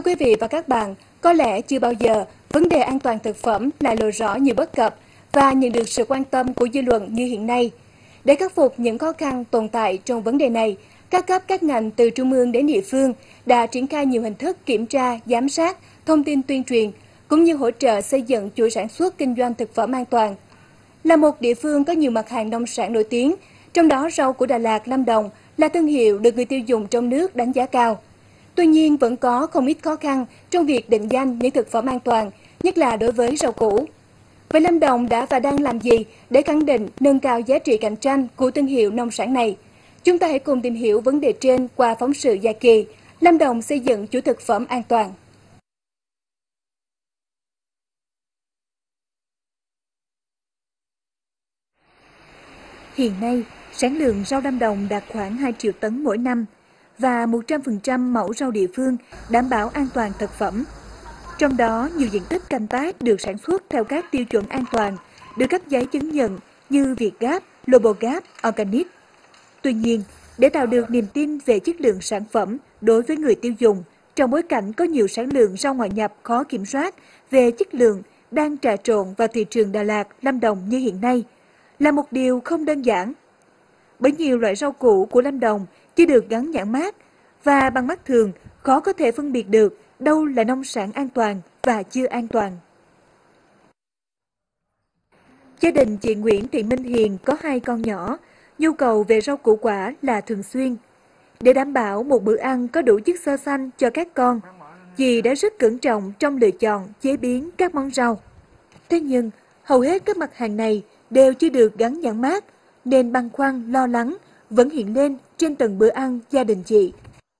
quý vị và các bạn, có lẽ chưa bao giờ vấn đề an toàn thực phẩm lại lộ rõ nhiều bất cập và nhận được sự quan tâm của dư luận như hiện nay. Để khắc phục những khó khăn tồn tại trong vấn đề này, các cấp các ngành từ trung ương đến địa phương đã triển khai nhiều hình thức kiểm tra, giám sát, thông tin tuyên truyền, cũng như hỗ trợ xây dựng chuỗi sản xuất kinh doanh thực phẩm an toàn. Là một địa phương có nhiều mặt hàng nông sản nổi tiếng, trong đó rau của Đà Lạt, Lâm Đồng là thương hiệu được người tiêu dùng trong nước đánh giá cao. Tuy nhiên, vẫn có không ít khó khăn trong việc định danh những thực phẩm an toàn, nhất là đối với rau củ. Vậy Lâm Đồng đã và đang làm gì để khẳng định nâng cao giá trị cạnh tranh của thương hiệu nông sản này? Chúng ta hãy cùng tìm hiểu vấn đề trên qua phóng sự dài kỳ Lâm Đồng xây dựng chuỗi thực phẩm an toàn. Hiện nay, sản lượng rau Lâm Đồng đạt khoảng 2 triệu tấn mỗi năm và 100% mẫu rau địa phương đảm bảo an toàn thực phẩm. Trong đó, nhiều diện tích canh tác được sản xuất theo các tiêu chuẩn an toàn, được cấp giấy chứng nhận như Việt Gap, Lobogap, Organic. Tuy nhiên, để tạo được niềm tin về chất lượng sản phẩm đối với người tiêu dùng, trong bối cảnh có nhiều sản lượng rau ngoại nhập khó kiểm soát về chất lượng đang trà trộn vào thị trường Đà Lạt, Lâm Đồng như hiện nay, là một điều không đơn giản. Bởi nhiều loại rau củ của Lâm Đồng chưa được gắn nhãn mác và bằng mắt thường khó có thể phân biệt được đâu là nông sản an toàn và chưa an toàn. Gia đình chị Nguyễn Thị Minh Hiền có 2 con nhỏ, nhu cầu về rau củ quả là thường xuyên. Để đảm bảo một bữa ăn có đủ chất xơ xanh cho các con, chị đã rất cẩn trọng trong lựa chọn chế biến các món rau. Thế nhưng, hầu hết các mặt hàng này đều chưa được gắn nhãn mác, nên băn khoăn lo lắng vẫn hiện lên trên từng bữa ăn gia đình chị.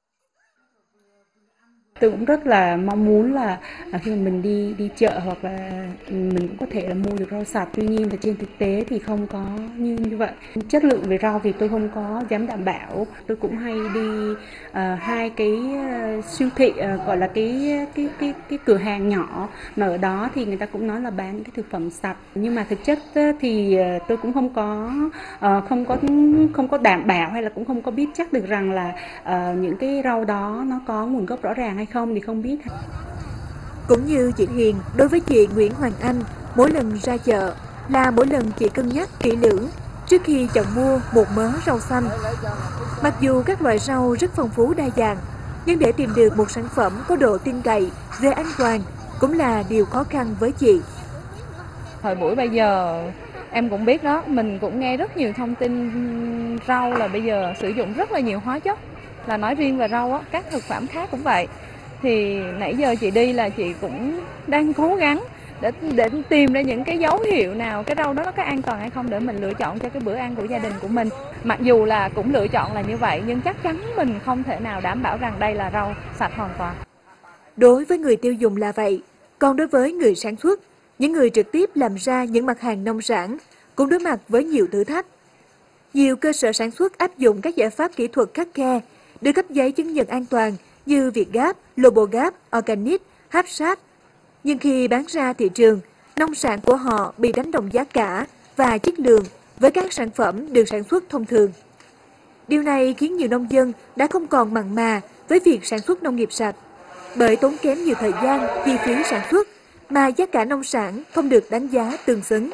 Tôi cũng rất là mong muốn là khi mà mình đi chợ hoặc là mình cũng có thể là mua được rau sạch, tuy nhiên là trên thực tế thì không có như vậy. Chất lượng về rau thì tôi không có dám đảm bảo. Tôi cũng hay đi 2 cái siêu thị, gọi là cái cửa hàng nhỏ, mà ở đó thì người ta cũng nói là bán cái thực phẩm sạch, nhưng mà thực chất thì tôi cũng không có đảm bảo hay là cũng không có biết chắc được rằng là những cái rau đó nó có nguồn gốc rõ ràng hay không thì không biết. Cũng như chị Hiền, đối với chị Nguyễn Hoàng Anh, mỗi lần ra chợ là mỗi lần chị cân nhắc kỹ lưỡng trước khi chọn mua một mớ rau xanh. Mặc dù các loại rau rất phong phú đa dạng, nhưng để tìm được một sản phẩm có độ tin cậy về an toàn cũng là điều khó khăn với chị. Thời buổi bây giờ em cũng biết đó, mình cũng nghe rất nhiều thông tin rau là bây giờ sử dụng rất là nhiều hóa chất. Là nói riêng về rau á, các thực phẩm khác cũng vậy. Thì nãy giờ chị đi là chị cũng đang cố gắng để tìm ra những cái dấu hiệu nào cái rau đó nó có an toàn hay không để mình lựa chọn cho cái bữa ăn của gia đình của mình. Mặc dù là cũng lựa chọn là như vậy nhưng chắc chắn mình không thể nào đảm bảo rằng đây là rau sạch hoàn toàn. Đối với người tiêu dùng là vậy, còn đối với người sản xuất, những người trực tiếp làm ra những mặt hàng nông sản cũng đối mặt với nhiều thử thách. Nhiều cơ sở sản xuất áp dụng các giải pháp kỹ thuật khắt khe, được cấp giấy chứng nhận an toàn như Việt Gap, Lobogap, Organic, HACCP. Nhưng khi bán ra thị trường, nông sản của họ bị đánh đồng giá cả và chất lượng với các sản phẩm được sản xuất thông thường. Điều này khiến nhiều nông dân đã không còn mặn mà với việc sản xuất nông nghiệp sạch, bởi tốn kém nhiều thời gian, chi phí sản xuất mà giá cả nông sản không được đánh giá tương xứng.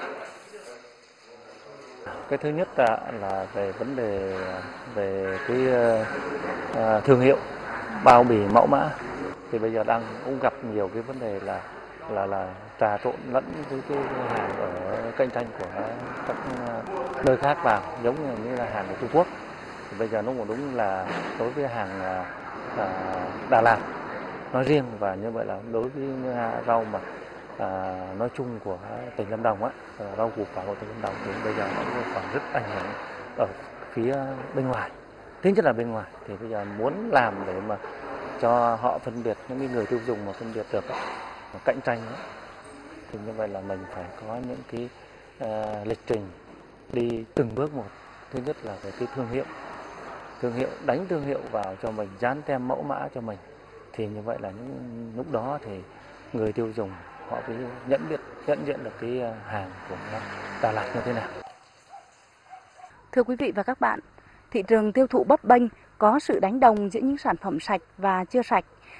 Cái thứ nhất là về vấn đề về cái thương hiệu, bao bì, mẫu mã thì bây giờ cũng gặp nhiều cái vấn đề là trà trộn lẫn với cái hàng ở cạnh tranh của các nơi khác vào, giống như là hàng của Trung Quốc. Thì bây giờ nó cũng đúng là đối với hàng Đà Lạt nói riêng và như vậy là đối với rau mà nói chung của tỉnh Lâm Đồng rau củ quả của tỉnh Lâm Đồng thì bây giờ nó còn rất ảnh hưởng ở phía bên ngoài. Thứ nhất là bên ngoài thì bây giờ muốn làm để mà cho họ phân biệt, những người tiêu dùng mà phân biệt được cạnh tranh thì như vậy là mình phải có những cái lịch trình đi từng bước một. Thứ nhất là về cái thương hiệu đánh thương hiệu vào cho mình, dán tem mẫu mã cho mình, thì như vậy là những lúc đó thì người tiêu dùng họ mới nhận diện được cái hàng của Đà Lạt như thế nào. Thưa quý vị và các bạn, thị trường tiêu thụ bấp bênh, có sự đánh đồng giữa những sản phẩm sạch và chưa sạch.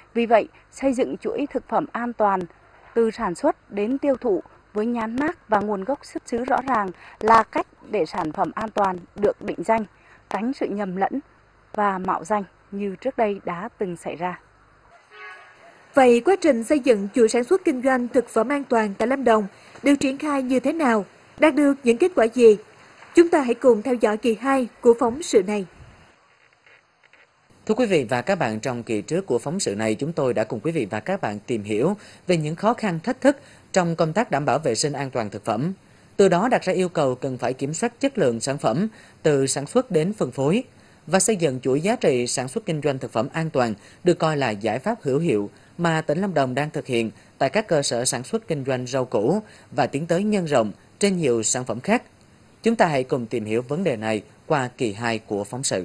Vì vậy, xây dựng chuỗi thực phẩm an toàn từ sản xuất đến tiêu thụ với nhãn mác và nguồn gốc xuất xứ rõ ràng là cách để sản phẩm an toàn được định danh, tránh sự nhầm lẫn và mạo danh như trước đây đã từng xảy ra. Vậy quá trình xây dựng chuỗi sản xuất kinh doanh thực phẩm an toàn tại Lâm Đồng được triển khai như thế nào? Đạt được những kết quả gì? Chúng ta hãy cùng theo dõi kỳ 2 của phóng sự này. Thưa quý vị và các bạn, trong kỳ trước của phóng sự này, chúng tôi đã cùng quý vị và các bạn tìm hiểu về những khó khăn thách thức trong công tác đảm bảo vệ sinh an toàn thực phẩm. Từ đó đặt ra yêu cầu cần phải kiểm soát chất lượng sản phẩm từ sản xuất đến phân phối và xây dựng chuỗi giá trị sản xuất kinh doanh thực phẩm an toàn được coi là giải pháp hữu hiệu mà tỉnh Lâm Đồng đang thực hiện tại các cơ sở sản xuất kinh doanh rau củ và tiến tới nhân rộng trên nhiều sản phẩm khác. Chúng ta hãy cùng tìm hiểu vấn đề này qua kỳ 2 của phóng sự.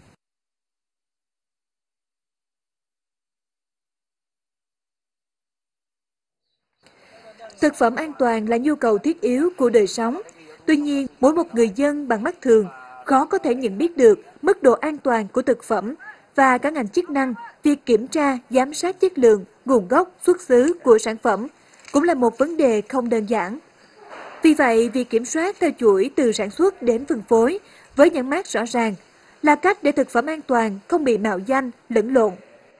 Thực phẩm an toàn là nhu cầu thiết yếu của đời sống. Tuy nhiên, mỗi một người dân bằng mắt thường khó có thể nhận biết được mức độ an toàn của thực phẩm và các ngành chức năng, việc kiểm tra, giám sát chất lượng, nguồn gốc, xuất xứ của sản phẩm cũng là một vấn đề không đơn giản. Vì vậy, việc kiểm soát theo chuỗi từ sản xuất đến phân phối với nhãn mác rõ ràng là cách để thực phẩm an toàn không bị mạo danh, lẫn lộn.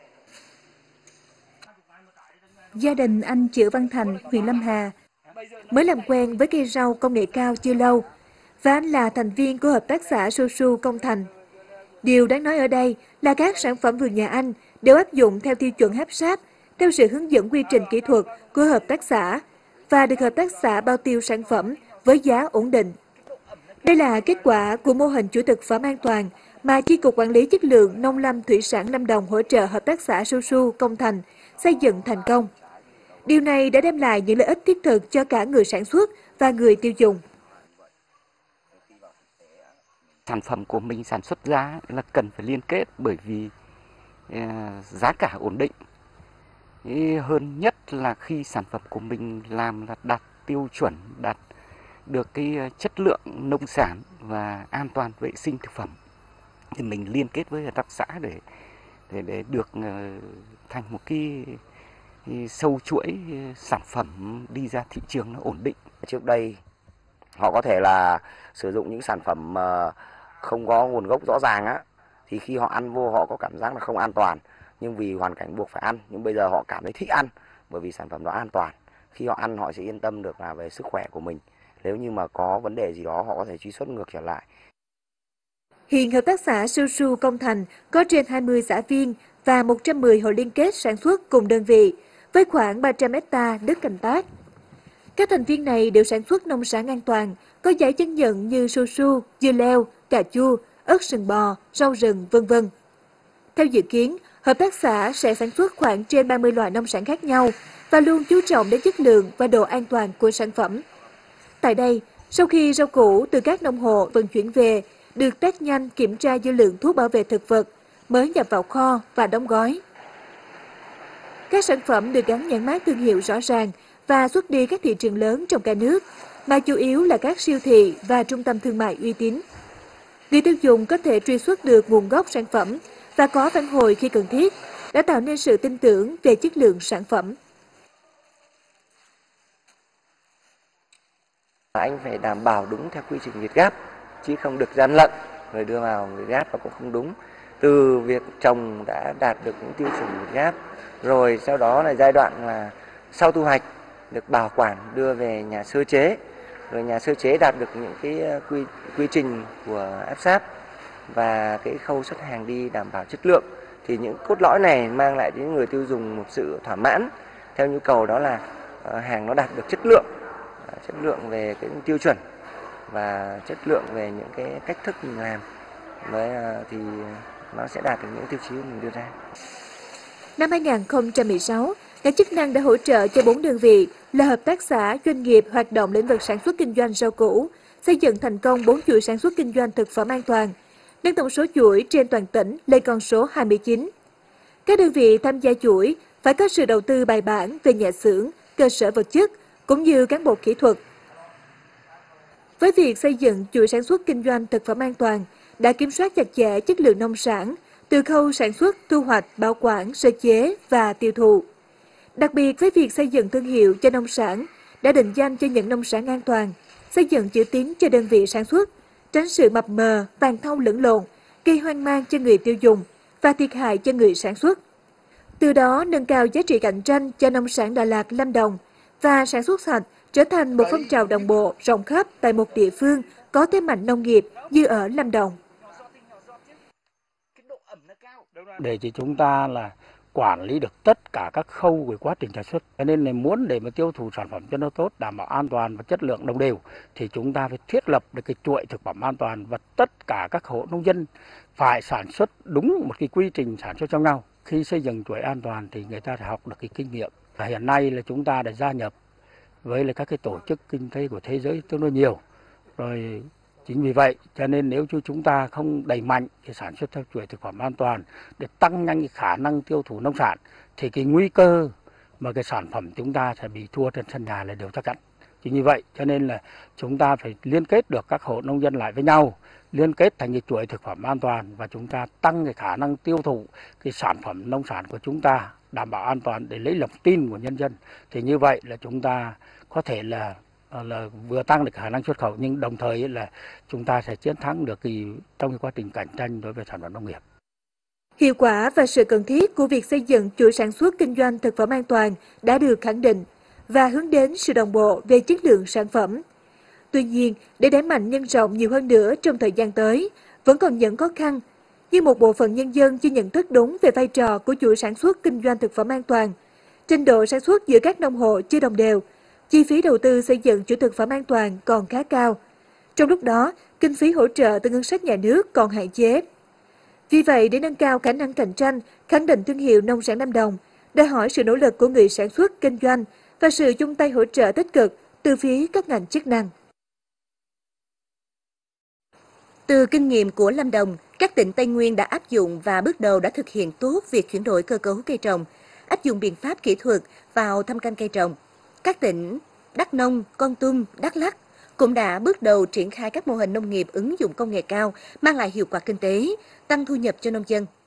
Gia đình anh Triệu Văn Thành, huyện Lâm Hà mới làm quen với cây rau công nghệ cao chưa lâu và anh là thành viên của hợp tác xã Su Su Công Thành. Điều đáng nói ở đây là các sản phẩm vườn nhà anh đều áp dụng theo tiêu chuẩn HACCP theo sự hướng dẫn quy trình kỹ thuật của hợp tác xã và được hợp tác xã bao tiêu sản phẩm với giá ổn định. Đây là kết quả của mô hình chuỗi thực phẩm an toàn mà Chi cục Quản lý Chất lượng Nông lâm Thủy sản Lâm Đồng hỗ trợ hợp tác xã Su Su Công Thành xây dựng thành công. Điều này đã đem lại những lợi ích thiết thực cho cả người sản xuất và người tiêu dùng. Sản phẩm của mình sản xuất ra là cần phải liên kết bởi vì giá cả ổn định. Hơn nhất là khi sản phẩm của mình làm là đạt tiêu chuẩn, đạt được cái chất lượng nông sản và an toàn vệ sinh thực phẩm thì mình liên kết với hợp tác xã để được thành một cái sâu chuỗi sản phẩm đi ra thị trường nó ổn định. Trước đây họ có thể là sử dụng những sản phẩm không có nguồn gốc rõ ràng á, thì khi họ ăn vô họ có cảm giác là không an toàn, nhưng vì hoàn cảnh buộc phải ăn, nhưng bây giờ họ cảm thấy thích ăn bởi vì sản phẩm đó an toàn. Khi họ ăn họ sẽ yên tâm được là về sức khỏe của mình. Nếu như mà có vấn đề gì đó họ có thể truy xuất ngược trở lại. Hiện hợp tác xã Su Su Công Thành có trên 20 xã viên và 110 hộ liên kết sản xuất cùng đơn vị với khoảng 300 hectare đất canh tác. Các thành viên này đều sản xuất nông sản an toàn, có giấy chứng nhận như su su, dưa leo, cà chua, ớt sừng bò, rau rừng, v.v. Theo dự kiến, hợp tác xã sẽ sản xuất khoảng trên 30 loại nông sản khác nhau và luôn chú trọng đến chất lượng và độ an toàn của sản phẩm. Tại đây, sau khi rau củ từ các nông hộ vận chuyển về, được test nhanh kiểm tra dư lượng thuốc bảo vệ thực vật, mới nhập vào kho và đóng gói. Các sản phẩm được gắn nhãn mác thương hiệu rõ ràng và xuất đi các thị trường lớn trong cả nước, mà chủ yếu là các siêu thị và trung tâm thương mại uy tín. Người tiêu dùng có thể truy xuất được nguồn gốc sản phẩm và có phản hồi khi cần thiết, đã tạo nên sự tin tưởng về chất lượng sản phẩm. Anh phải đảm bảo đúng theo quy trình Việt Gáp, chứ không được gian lận rồi đưa vào Việt Gáp và cũng không đúng. Từ việc trồng đã đạt được những tiêu chuẩn Việt Gáp, rồi sau đó là giai đoạn là sau thu hoạch được bảo quản đưa về nhà sơ chế, rồi nhà sơ chế đạt được những cái quy trình của HACCP và cái khâu xuất hàng đi đảm bảo chất lượng, thì những cốt lõi này mang lại đến người tiêu dùng một sự thỏa mãn theo nhu cầu, đó là hàng nó đạt được chất lượng về cái tiêu chuẩn và chất lượng về những cái cách thức mình làm, thì nó sẽ đạt được những tiêu chí mình đưa ra. Năm 2016, ngành chức năng đã hỗ trợ cho 4 đơn vị là hợp tác xã, doanh nghiệp hoạt động lĩnh vực sản xuất kinh doanh rau củ, xây dựng thành công 4 chuỗi sản xuất kinh doanh thực phẩm an toàn, nâng tổng số chuỗi trên toàn tỉnh lên con số 29. Các đơn vị tham gia chuỗi phải có sự đầu tư bài bản về nhà xưởng, cơ sở vật chất, cũng như cán bộ kỹ thuật. Với việc xây dựng chuỗi sản xuất kinh doanh thực phẩm an toàn, đã kiểm soát chặt chẽ chất lượng nông sản, từ khâu sản xuất, thu hoạch, bảo quản, sơ chế và tiêu thụ. Đặc biệt với việc xây dựng thương hiệu cho nông sản, đã định danh cho những nông sản an toàn, xây dựng chữ tín cho đơn vị sản xuất, tránh sự mập mờ, vàng thau lẫn lộn, gây hoang mang cho người tiêu dùng và thiệt hại cho người sản xuất. Từ đó nâng cao giá trị cạnh tranh cho nông sản Đà Lạt, Lâm Đồng và sản xuất sạch trở thành một phong trào đồng bộ rộng khắp tại một địa phương có thế mạnh nông nghiệp như ở Lâm Đồng. Để cho chúng ta là quản lý được tất cả các khâu của quá trình sản xuất, cho nên là muốn để mà tiêu thụ sản phẩm cho nó tốt, đảm bảo an toàn và chất lượng đồng đều thì chúng ta phải thiết lập được cái chuỗi thực phẩm an toàn và tất cả các hộ nông dân phải sản xuất đúng một cái quy trình sản xuất trong nhau. Khi xây dựng chuỗi an toàn thì người ta phải học được cái kinh nghiệm. Và hiện nay là chúng ta đã gia nhập với là các cái tổ chức kinh tế của thế giới tương đối nhiều. Rồi chính vì vậy cho nên nếu như chúng ta không đẩy mạnh cái sản xuất theo chuỗi thực phẩm an toàn để tăng nhanh cái khả năng tiêu thụ nông sản thì cái nguy cơ mà cái sản phẩm chúng ta sẽ bị thua trên sân nhà là điều chắc chắn. Chính vì vậy cho nên là chúng ta phải liên kết được các hộ nông dân lại với nhau, liên kết thành cái chuỗi thực phẩm an toàn và chúng ta tăng cái khả năng tiêu thụ cái sản phẩm nông sản của chúng ta đảm bảo an toàn để lấy lòng tin của nhân dân. Thì như vậy là chúng ta có thể là vừa tăng được khả năng xuất khẩu nhưng đồng thời là chúng ta sẽ chiến thắng được trong cái quá trình cạnh tranh đối với sản phẩm nông nghiệp. Hiệu quả và sự cần thiết của việc xây dựng chuỗi sản xuất kinh doanh thực phẩm an toàn đã được khẳng định và hướng đến sự đồng bộ về chất lượng sản phẩm. Tuy nhiên, để đẩy mạnh nhân rộng nhiều hơn nữa trong thời gian tới, vẫn còn những khó khăn, như một bộ phận nhân dân chưa nhận thức đúng về vai trò của chuỗi sản xuất kinh doanh thực phẩm an toàn, trình độ sản xuất giữa các nông hộ chưa đồng đều, chi phí đầu tư xây dựng chuỗi thực phẩm an toàn còn khá cao. Trong lúc đó, kinh phí hỗ trợ từ ngân sách nhà nước còn hạn chế. Vì vậy, để nâng cao khả năng cạnh tranh, khẳng định thương hiệu nông sản Lâm Đồng, đòi hỏi sự nỗ lực của người sản xuất, kinh doanh và sự chung tay hỗ trợ tích cực từ phía các ngành chức năng. Từ kinh nghiệm của Lâm Đồng, các tỉnh Tây Nguyên đã áp dụng và bước đầu đã thực hiện tốt việc chuyển đổi cơ cấu cây trồng, áp dụng biện pháp kỹ thuật vào thâm canh cây trồng. Các tỉnh Đắk Nông, Kon Tum, Đắk Lắk cũng đã bước đầu triển khai các mô hình nông nghiệp ứng dụng công nghệ cao, mang lại hiệu quả kinh tế, tăng thu nhập cho nông dân.